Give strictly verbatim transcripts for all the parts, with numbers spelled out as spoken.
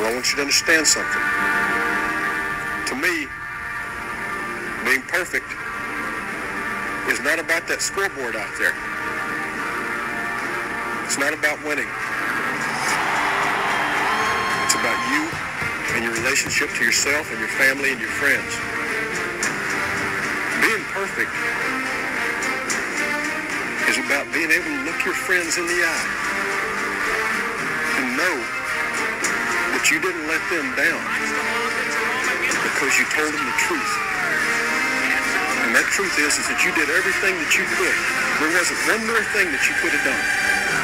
Well, I want you to understand something. To me, being perfect is not about that scoreboard out there. It's not about winning. It's about you and your relationship to yourself and your family and your friends. Being perfect is about being able to look your friends in the eye and know that you didn't let them down because you told them the truth. And that truth is, is that you did everything that you could. There wasn't one more thing that you could have done.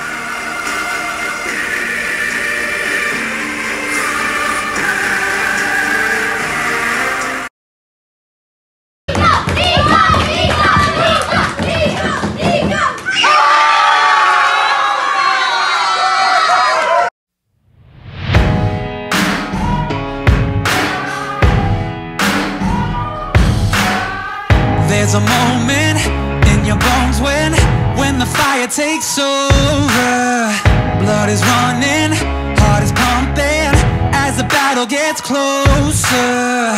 There's a moment in your bones when, when the fire takes over. Blood is running, heart is pumping as the battle gets closer.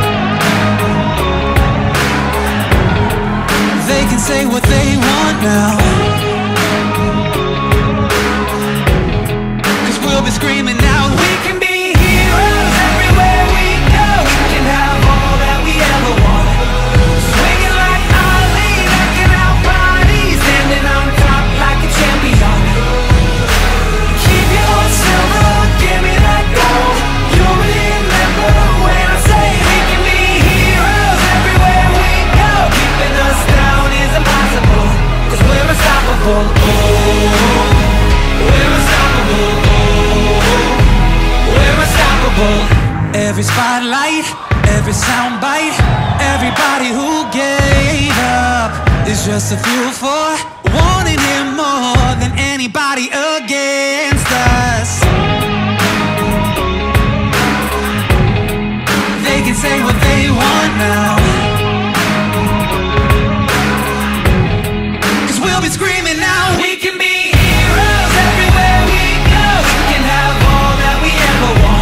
They can say what they want now, 'cause we'll be screaming out, we can be heroes everywhere we go. We can have all that we ever want. Every spotlight, every soundbite, everybody who gave up is just a fuel for wanting him more than anybody against us. They can say what they want now, 'cause we'll be screaming now, we can be heroes everywhere we go. We can have all that we ever want.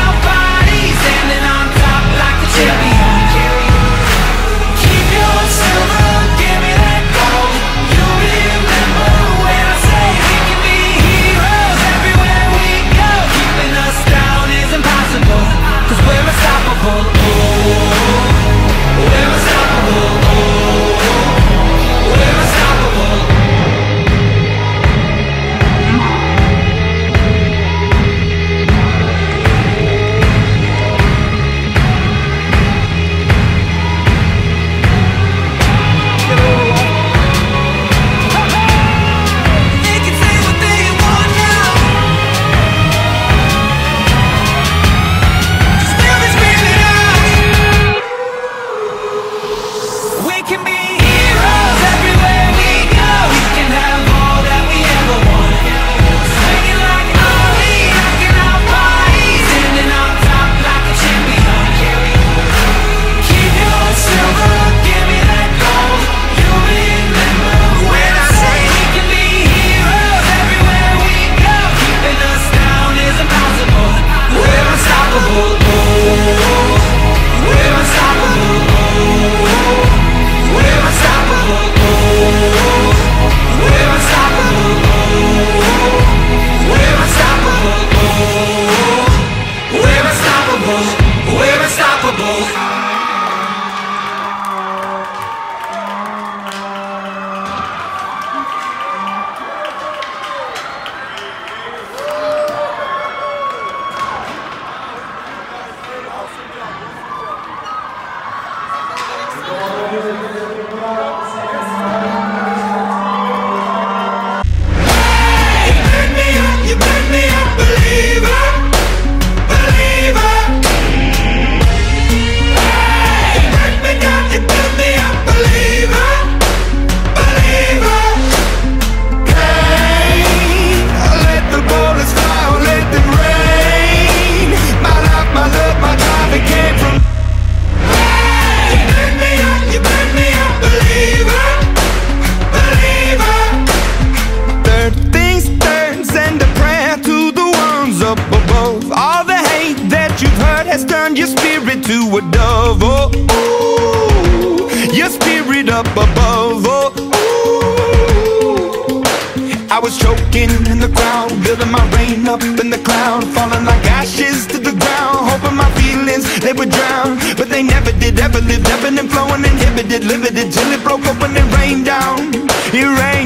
Keep your turned your spirit to a dove. Oh, ooh, your spirit up above. Oh, ooh. I was choking in the crowd, building my rain up in the cloud, falling like ashes to the ground, hoping my feelings, they would drown. But they never did, ever lived, ebbing and flowing, inhibited, limited, till it broke open and rained down. It rained